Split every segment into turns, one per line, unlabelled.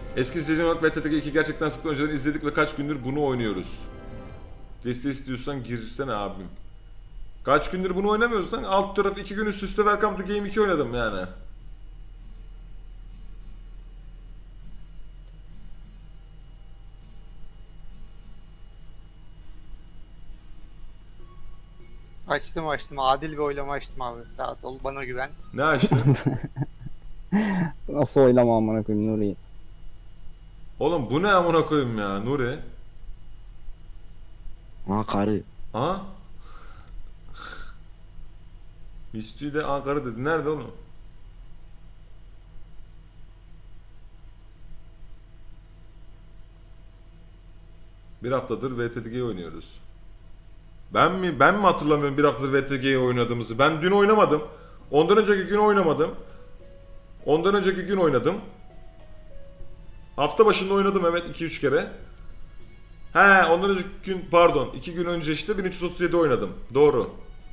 Eski sezon olarak VTTG 2 gerçekten sıkı önceden izledik ve kaç gündür bunu oynuyoruz. Deste istiyorsan girsene abim. Kaç gündür bunu oynamıyoruz lan? Alt tarafı 2 gün üst üste Welcome to Game 2 oynadım yani.
Açtım. Adil bir oylama açtım abi. Rahat ol, bana güven.
Ne açtın?
Nasıl oylama amına koyayım Nuri'yi.
Oğlum bu ne amına koyayım ya Nuri?
Ha karı.
Aha. Misty de Ankara dedi. Nerede oğlum? Bir haftadır VTTG'yi oynuyoruz. Ben mi hatırlamıyorum bir haftadır VTTG'yi oynadığımızı? Ben dün oynamadım. Ondan önceki gün oynamadım. Ondan önceki gün oynadım. Hafta başında oynadım evet 2-3 kere. He ondan önceki gün pardon 2 gün önce işte 1337 oynadım. Doğru.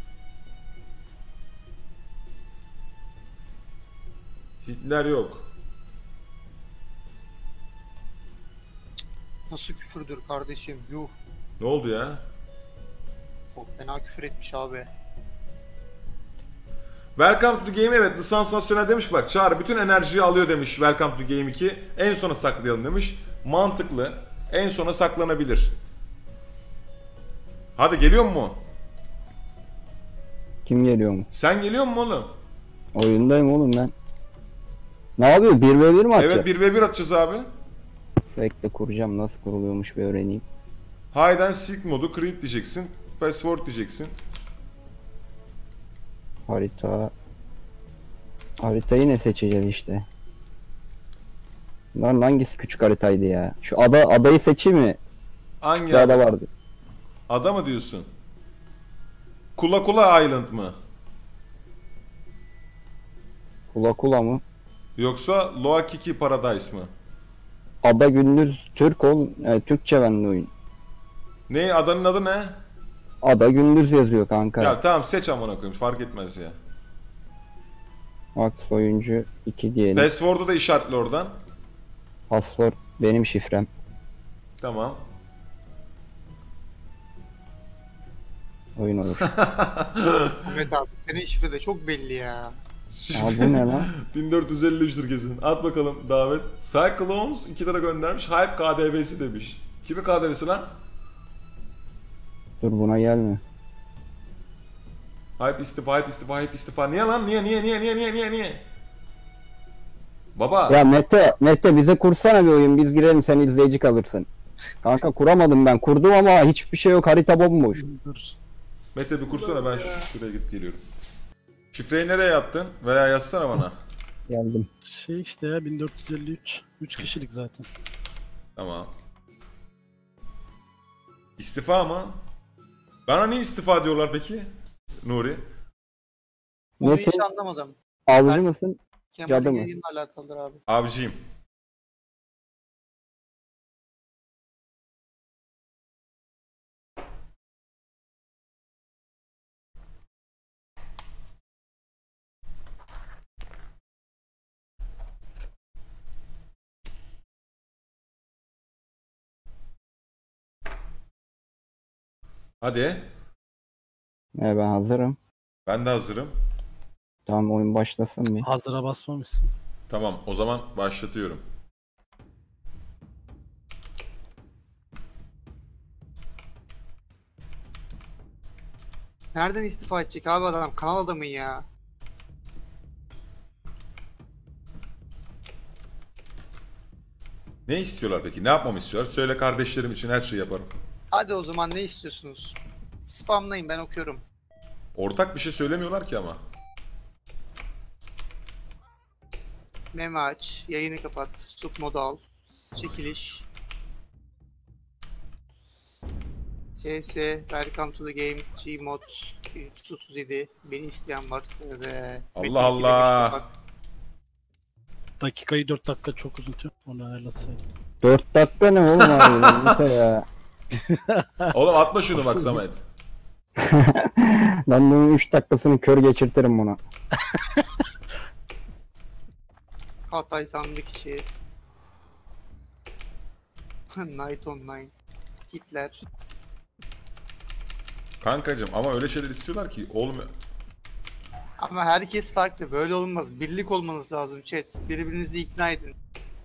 Hitler yok.
Nasıl küfürdür kardeşim? Yuh.
Ne oldu ya?
Çok fena küfür etmiş abi.
Welcome to the Game evet The Sansasyonel demiş ki bak Çağrı bütün enerjiyi alıyor demiş Welcome to the Game 2. En sona saklayalım demiş. Mantıklı. En sona saklanabilir. Hadi geliyor mu?
Kim geliyor mu?
Sen geliyor mu oğlum?
Oyundayım oğlum ben. Ne yapıyor? 1v1 mi atacağız?
Evet 1v1 atacağız abi.
Bekle kuracağım. Nasıl kuruluyormuş bir öğreneyim.
Hide and Seek modu create diyeceksin. Password diyeceksin.
Harita. Haritayı ne seçeceğiz işte? Lan hangisi küçük haritaydı ya? Şu adayı seçeyim mi?
Hangi
Bir ada vardı.
ada mı diyorsun? Kula Kula Island mı?
Kula Kula mı?
Yoksa Loakiki Paradise mı?
Ada Gündüz Türk Türkçe bende oyun.
Ne adanın adı ne?
Ada Gündüz yazıyor kanka.
Ya tamam seç amına koyayım fark etmez ya.
Max oyuncu 2 diyelim.
Password'u da işaretle oradan.
Password benim şifrem.
Tamam.
Oyun olur.
Evet abi, senin şifre de çok belli ya.
Aa, bu ne lan?
1453'tür kesin. At bakalım davet. Cyclones 2 lira göndermiş. Hype KDV'si demiş. Kimin KDV'si lan?
Dur buna gelme.
Hype istifa, hype istifa, hype istifa. Niye lan? Niye? Baba.
Ya Mete bize kursana bir oyun, biz girelim, sen izleyici kalırsın. Kanka kuramadım ben. Kurdum ama hiçbir şey yok, harita bomboş.
Mete bir kursana ben şuraya gidip geliyorum. Şifreyi nereye attın? Veya yazsana bana.
Geldim.
Şey işte ya 1453. 3 kişilik zaten.
Tamam. İstifa mı? Bana niye istifa diyorlar peki? Nuri.
Bunu
Nasıl?
hiç anlamadım.
Avcı
Ben-
mısın? Cadı
Kemal'in
mı?
yayınla alakalıdır abi.
Avcıyım. Hadi.
Ben hazırım.
Ben de hazırım.
Tamam oyun başlasın bir.
Hazıra basmamışsın.
Tamam o zaman başlatıyorum.
Nereden istifa edecek abi adam? Kanal adamı ya.
Ne istiyorlar peki? Ne yapmamı istiyorlar? Söyle kardeşlerim için her şeyi yaparım.
Hadi o zaman ne istiyorsunuz? Spamlayın, ben okuyorum.
Ortak bir şey söylemiyorlar ki ama.
Meme aç, yayını kapat, sub modu al, çekiliş. CS, Welcome to the Game, Gmod 337, beni isteyen var ve...
Allah Allah.
Dakikayı 4 dakika çok uzutuyor. Onu ayarlatsaydım.
4 dakika ne oğlum abi? Mete ya.
Oğlum atma şunu bak Samet.
Ben bunun 3 dakikasını kör geçirtirim buna.
Hatay sandık içi. Night Online. Hitler.
Kankacım ama öyle şeyler istiyorlar ki olmuyor.
Ama herkes farklı. Böyle olmaz. Birlik olmanız lazım chat. Birbirinizi ikna edin.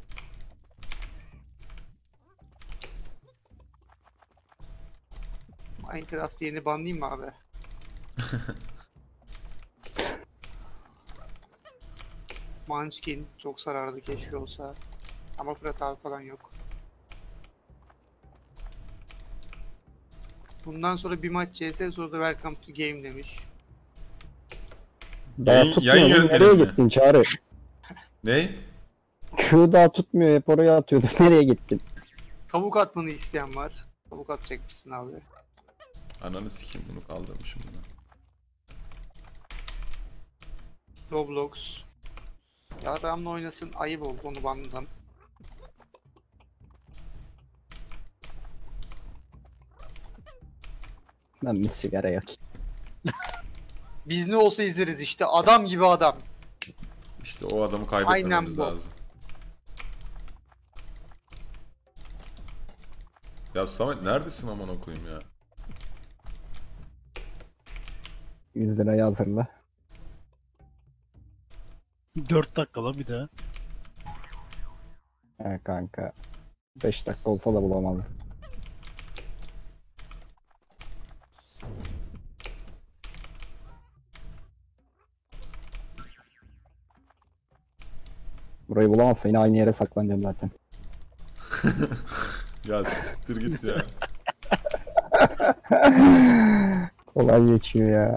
Minecraft yeni banlayayım mı abi? Munchkin çok zararlı keşke olsa. Ama Fırat abi falan yok. Bundan sonra bir maç CS sonra da Welcome to Game demiş.
Daha
Yayın
tutmuyor. Nereye
yönetmeni mi?
gittin Çağrı?
Ne?
Q daha tutmuyor. Hep oraya atıyordu. Nereye gittin?
Tavuk atmanı isteyen var. Tavuk atacakmışsın abi.
Ananı sikeyim, bunu kaldırmışım bunu.
Roblox. Yaramla oynasın ayıp oldu onu banladım.
Ben bir sigara yakayım.
Biz ne olsa izleriz işte adam gibi adam.
İşte o adamı kaybetmememiz
Aynen bu.
lazım. Ya Samet neredesin aman koyayım ya?
100 lirayı hazırla.
4 dakikala bir daha.
He kanka. 5 dakika olsa da bulamazdım. Burayı bulamazsa yine aynı yere saklanacağım zaten.
Ya siktir git ya.
Kolay geçiyor ya.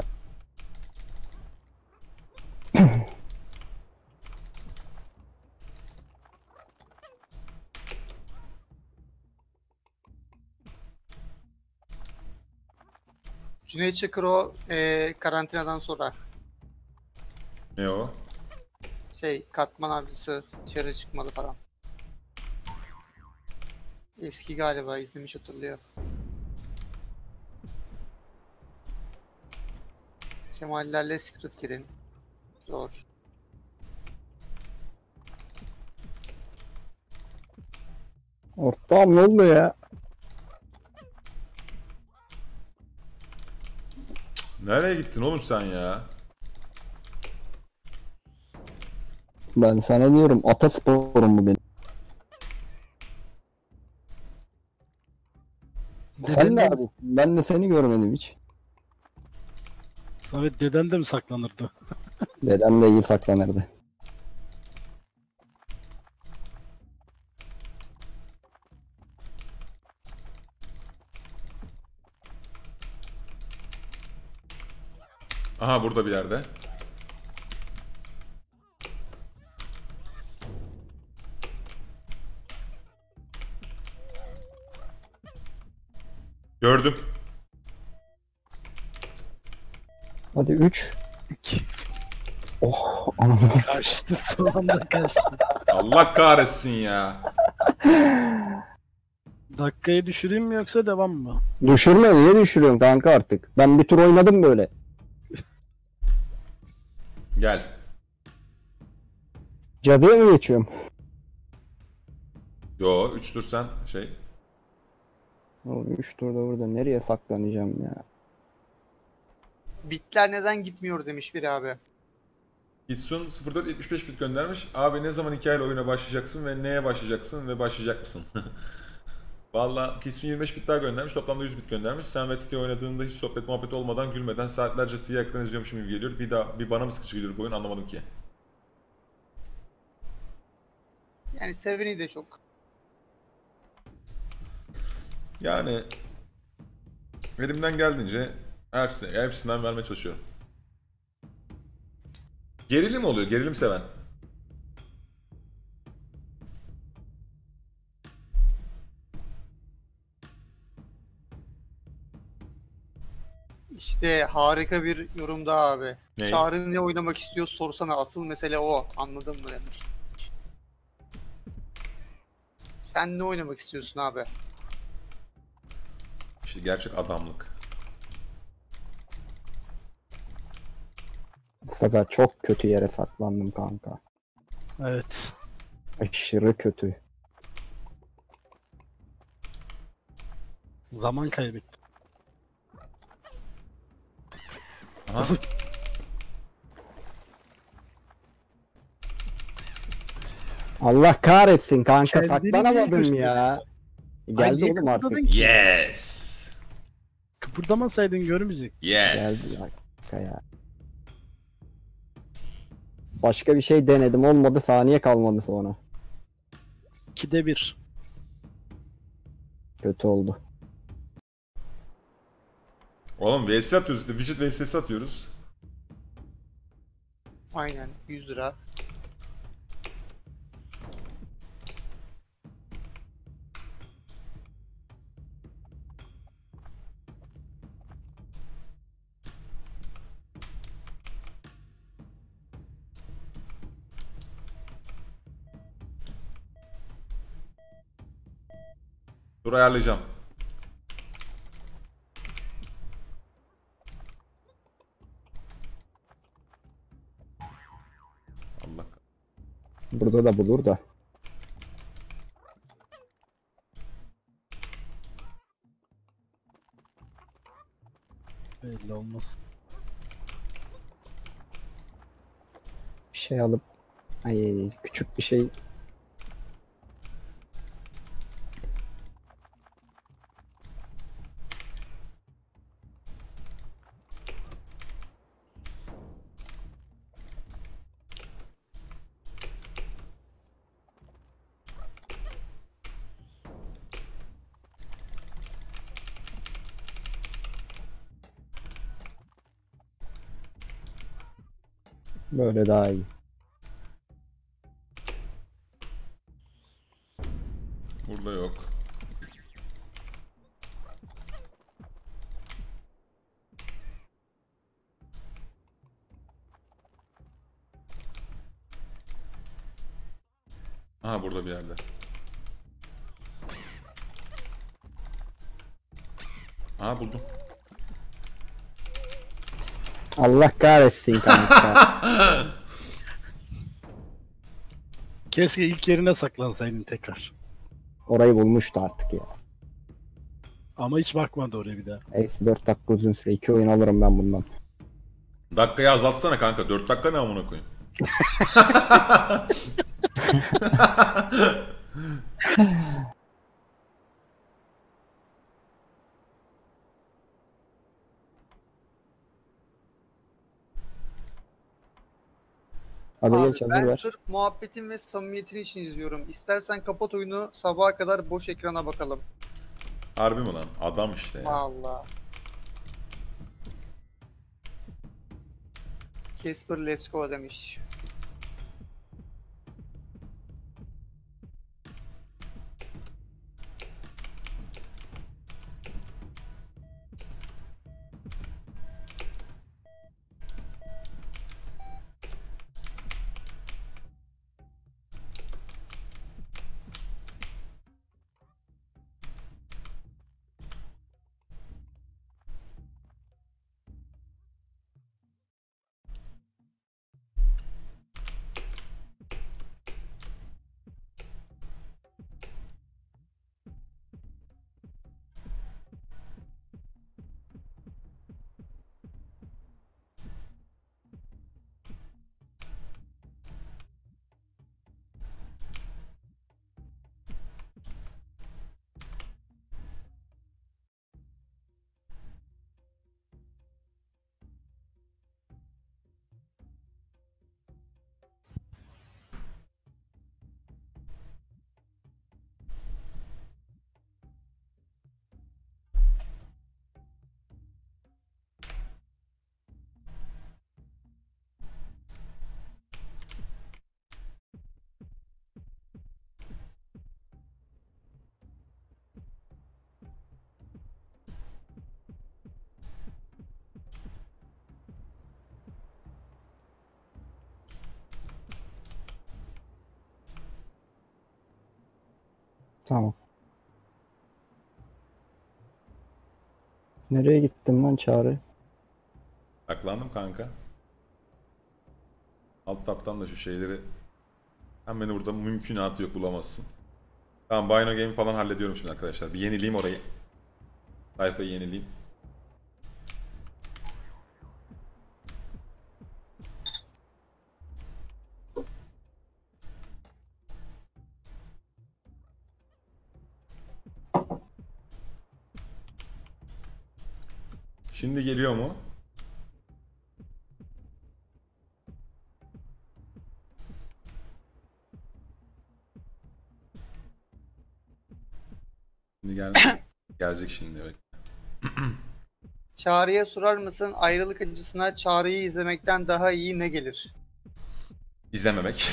Cüneyt Çakır o karantinadan sonra
Ne o?
katman avcısı dışarı çıkmalı falan. Eski galiba izlemiş hatırlıyor. Kemallerle Secret girin. Zor.
Ortağım ne oldu ya?
Nereye gittin oğlum sen ya?
Ben sana diyorum atasporum bu benim. Sen
Deden de,
neredesin? Ben de seni görmedim hiç.
Samet deden de mi saklanırdı?
Dedem de iyi saklanırdı.
Aha burada bir yerde. Gördüm.
Hadi 3.
2.
Oh anam.
Kaçtı son anda kaçtı.
Allah kahretsin ya.
Dakikayı düşüreyim mi yoksa devam mı?
Düşürme, niye düşürüyorsun kanka artık? Ben bir tur oynadım böyle.
Gel.
Cadıya mı geçiyorum?
Yo 3 tur sen
3 turda burada nereye saklanacağım ya?
Bitler neden gitmiyor demiş bir abi.
Gitsun 0475 bit göndermiş. Abi ne zaman hikayeli oyuna başlayacaksın ve neye başlayacaksın ve başlayacak mısın? Valla Gitsun 25 bit daha göndermiş. Toplamda 100 bit göndermiş. Sen ve TK oynadığında hiç sohbet muhabbet olmadan gülmeden saatlerce siyah ekran izliyormuşum gibi geliyor. Bir bana mı sıkıcı geliyor bu oyun anlamadım ki.
Yani seveni de çok.
Yani elimden geldiğince hepsinden vermeye çalışıyorum. Gerilim oluyor, gerilim seven.
İşte harika bir yorum daha abi.
Ne?
Çağrı ne oynamak istiyor sorsana asıl mesele o. Anladın mı demiş. Sen ne oynamak istiyorsun abi?
İşte gerçek adamlık.
Bu sefer çok kötü yere saklandım kanka.
Evet.
Aşırı kötü.
Zaman kaybettim.
Aha.
Allah kahretsin kanka,
Kendini niye
saklanamadım
gösterdin?
ya.
Ay,
Geldi
niye
oğlum artık.
kıpırdadın ki?
Yes.
Kıpırdamasaydın görmeyecek.
Yes.
Geldi kanka ya. Başka bir şey denedim, olmadı, saniye kalmadı sonra.
2'de 1.
Kötü oldu.
Oğlum VS atıyoruz işte. Widget VS'si atıyoruz.
Aynen 100 lira.
Dur ayarlayacağım. Allah.
Burada da bulur da.
Belli olmaz.
Bir şey alıp, ay küçük bir şey. Böyle daha iyi.
Burada yok. Aha burada bir yerde. Aha buldum.
Allah kahretsin kanka.
Keşke ilk yerine saklansaydın tekrar.
Orayı bulmuştu artık ya.
Ama hiç bakmadı oraya bir daha.
Neyse 4 dakika uzun süre. 2 oyun alırım ben bundan.
Dakikayı azaltsana kanka. 4 dakika ne amına koyayım?
Hadi
Abi
geç, hazır
ben
ver.
sırf muhabbetin ve samimiyetin için izliyorum. İstersen kapat oyunu, sabaha kadar boş ekrana bakalım.
Harbi mi lan? Adam işte ya.
Allah. Casper let's go demiş.
Tamam. Nereye gittin lan Çağrı?
Saklandım kanka. Alt taptan da şu şeyleri... Hem beni burada mümkünatı yok, bulamazsın. Tamam, Bino Game falan hallediyorum şimdi arkadaşlar. Bir yenileyim orayı. Sayfayı yenileyim. Şimdi geliyor mu? Şimdi gelecek şimdi, evet.
Çağrı'ya sorar mısın ayrılık acısına Çağrı'yı izlemekten daha iyi ne gelir?
İzlememek.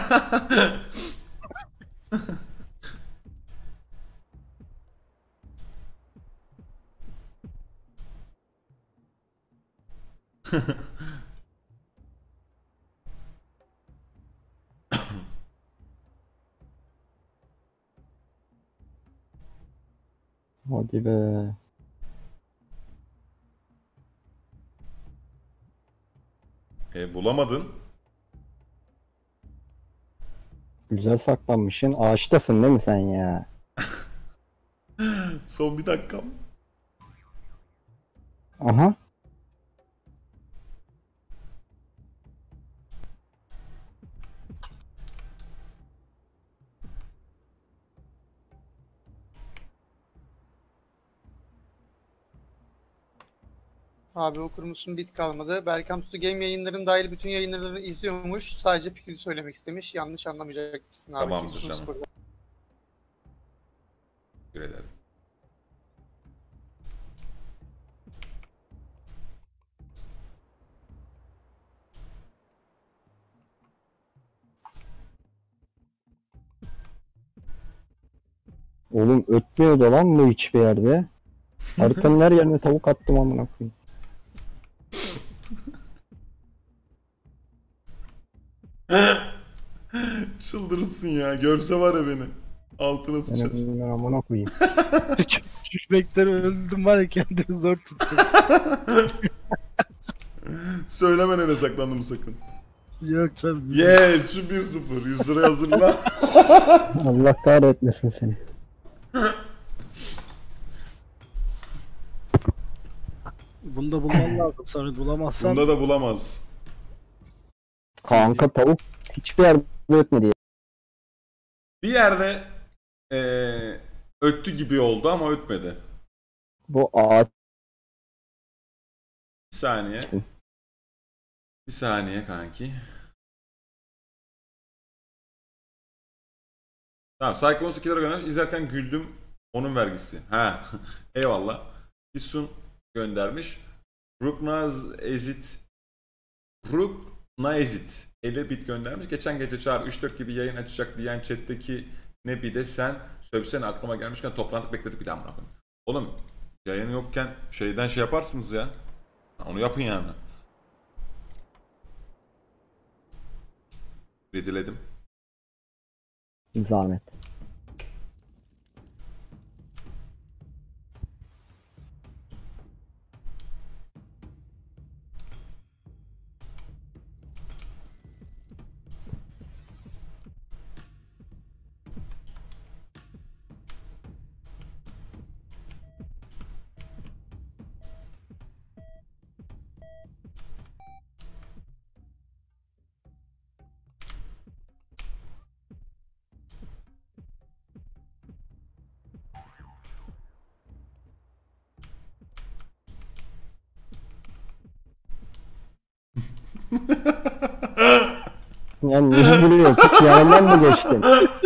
Hadi be.
Bulamadın.
Güzel saklanmışsın. Ağaçtasın değil mi sen ya?
Son bir dakikam.
Aha.
Abi okur musun? Bit kalmadı. Welcome to the Game yayınların dahil bütün yayınlarını izliyormuş. Sadece fikrini söylemek istemiş. Yanlış anlamayacak mısın abi?
Tamamdır
Kingston
canım.
Spor'da.
Teşekkür ederim.
Oğlum ötmüyordu lan bu hiçbir yerde. Haritanın her yerine tavuk attım amına koyayım.
Çıldırırsın ya. Görse var ya beni. Altına sıçar.
Ben amına koyayım.
Küçükbekler öldüm var ya kendimi zor tuttum.
Söyleme nereye saklandım sakın.
Yok canım.
Yes, şu 1-0. 100 liraya hazırla.
Allah kahretmesin seni.
Bunu da bulman lazım. Samet bulamazsan.
Bunda da bulamaz.
Kanka tavuk hiçbir yerde ötmedi.
Bir yerde öttü gibi oldu ama ötmedi.
Bu ağaç.
Bir saniye. Bir saniye kanki. Tamam, Psychonauts 2 lira göndermiş. İzlerken güldüm. Onun vergisi. Ha. Eyvallah. Hisun göndermiş. Ruknaz Ezit. Ruknaezit 50 bit göndermiş. Geçen gece Çağrı 3-4 gibi yayın açacak diyen chatteki ne bir de sen sövsene, aklıma gelmişken toplantı bekledik bir daha bırakın. Oğlum yayın yokken şeyden şey yaparsınız ya. Onu yapın yani. Diledim.
Zahmet. Yani niye gülüyor? Hiç yanından mı geçtin?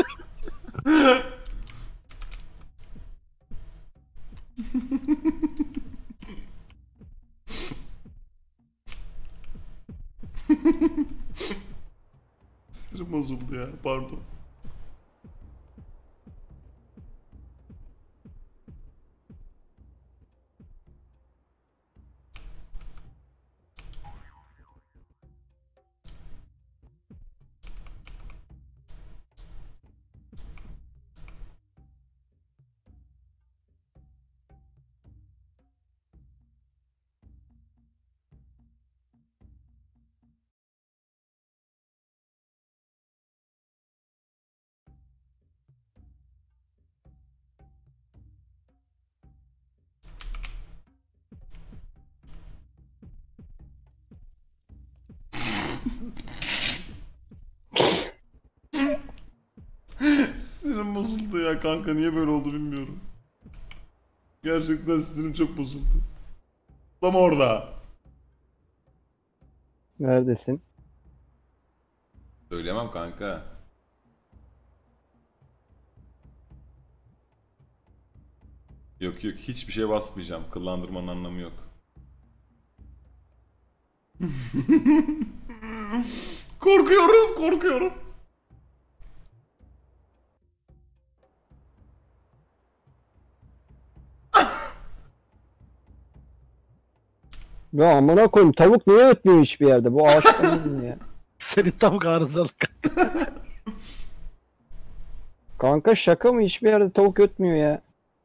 Sinirim bozuldu ya, pardon. Sinirim bozuldu ya kanka, niye böyle oldu bilmiyorum. Gerçekten sinirim çok bozuldu. Tam orada.
Neredesin?
Söyleyemem kanka. Yok yok, hiçbir şeye basmayacağım. Kıllandırmanın anlamı yok. Korkuyorum, korkuyorum.
Ya amına koyayım, tavuk niye ötmüyor hiçbir yerde? Bu ağaçta mı ya?
Senin tavuk arızalı.
Kanka şaka mı? Hiçbir yerde tavuk ötmüyor ya.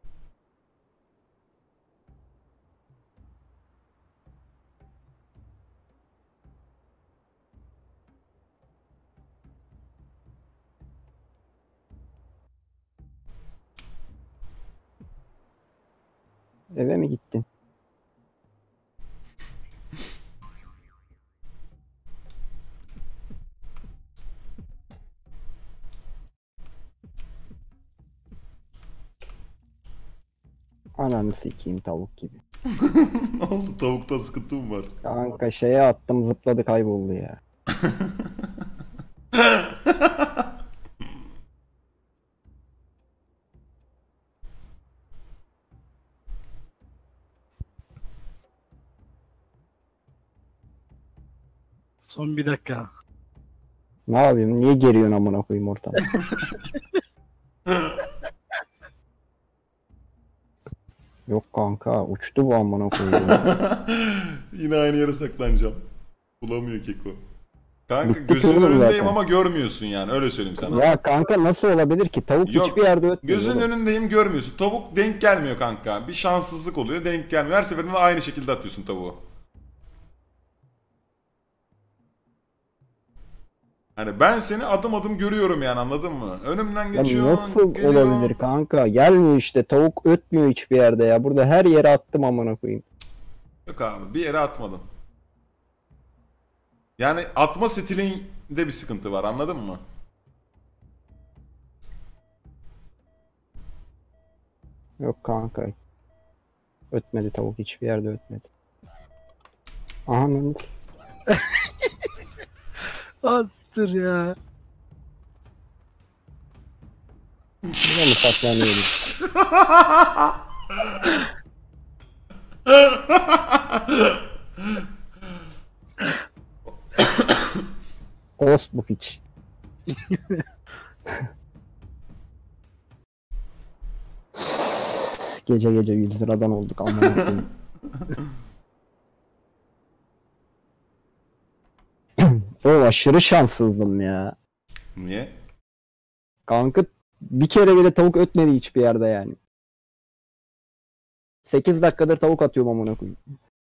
Eve mi gittin? Ananı sikeyim tavuk gibi.
Ne oldu, tavukta sıkıntı mı var?
Kanka şeye attım, zıpladı, kayboldu ya.
Son bir dakika.
Ne yapayım? Niye geriyorsun amına koyayım ortamı? Yok kanka, uçtu bu amına koyayım.
Yine aynı yere saklanacağım. Bulamıyor Keko. Kanka
Bitti
gözünün
oğlum
önündeyim
zaten.
ama görmüyorsun yani, öyle söyleyeyim sana.
Ya kanka nasıl olabilir ki? Tavuk
Yok,
hiçbir yerde ötmüyor.
gözünün
oğlum.
önündeyim, görmüyorsun. Tavuk denk gelmiyor kanka. Bir şanssızlık oluyor, denk gelmiyor. Her seferinde aynı şekilde atıyorsun tavuğu. Hani ben seni adım adım görüyorum yani, anladın mı? Önümden
Ya
geçiyor,
nasıl
geliyor.
olabilir kanka? Gelmiyor işte. Tavuk ötmüyor hiçbir yerde ya. Burada her yere attım amına koyayım.
Yok abi, bir yere atmadım. Yani atma stilinde bir sıkıntı var, anladın mı?
Yok kanka. Ötmedi tavuk, hiçbir yerde ötmedi. Aha lan.
Astır ya.
Burada mı saklanıyoruz? Ghost bu piç. Gece gece 100 liradan olduk amına koyayım. O aşırı şanssızdım ya.
Niye?
Kanka bir kere bile tavuk ötmedi hiçbir yerde yani. 8 dakikadır tavuk atıyorum amına koyayım.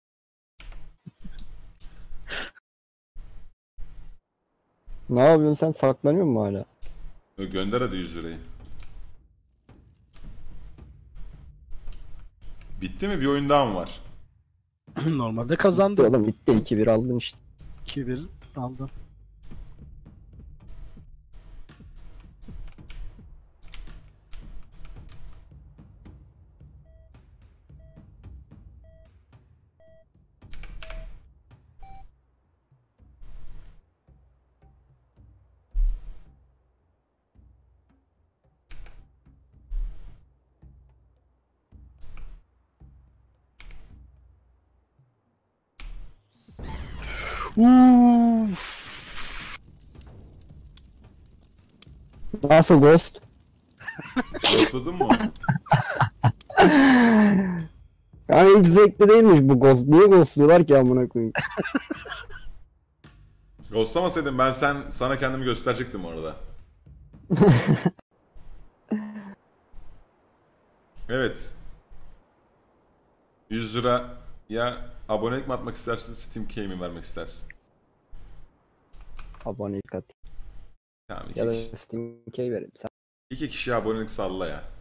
Ne yapıyorsun sen, saklanıyor musun hala?
Gönder hadi 100 lirayı. Bitti mi? Bir oyun daha mı var?
Normalde kazandı.
Oğlum bitti, 2-1 aldın işte.
2-1 aldın. Uff.
Nasıl Ghost?
Ghostladın mı?
Yani hiç zevkli değilmiş bu Ghost. Niye Ghostluyorlar ki amına koyayım?
Ghostlamasaydın ben sana kendimi gösterecektim orada. Evet. 100 lira ya abonelik mi atmak istersin, Steam Key mi vermek istersin?
Abonelik at.
Tamam,
Ya da Steam Key vereyim. Sen
iki kişiye abonelik salla ya.